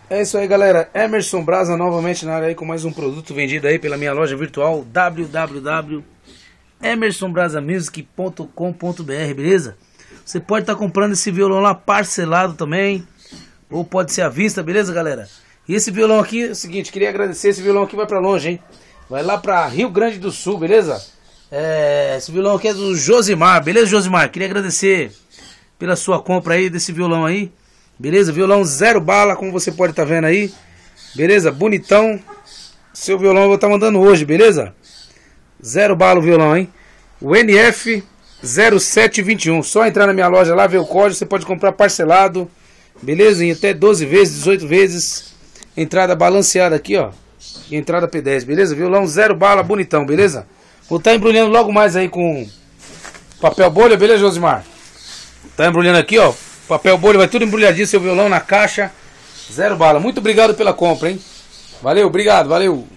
É isso aí, galera. Emerson Brasa novamente na área aí com mais um produto vendido aí pela minha loja virtual www.emersonbrasamusic.com.br, beleza? Você pode estar comprando esse violão lá parcelado também, ou pode ser à vista, beleza, galera? E esse violão aqui, é o seguinte, queria agradecer, esse violão aqui vai pra longe, hein? Vai lá pra Rio Grande do Sul, beleza? Esse violão aqui é do Josimar, beleza, Josimar? Queria agradecer pela sua compra aí desse violão aí. Beleza? Violão zero bala, como você pode estar vendo aí. Beleza? Bonitão. Seu violão eu vou estar mandando hoje, beleza? Zero bala o violão, hein? O NF 0721. Só entrar na minha loja lá, ver o código. Você pode comprar parcelado. Beleza? Em até 12 vezes, 18 vezes. Entrada balanceada aqui, ó. E entrada P10, beleza? Violão zero bala, bonitão, beleza? Vou estar embrulhando logo mais aí com papel bolha, beleza, Josimar? Tá embrulhando aqui, ó. Papel bolha, vai tudo embrulhadinho, seu violão na caixa. Zero bala. Muito obrigado pela compra, hein? Valeu, obrigado, valeu.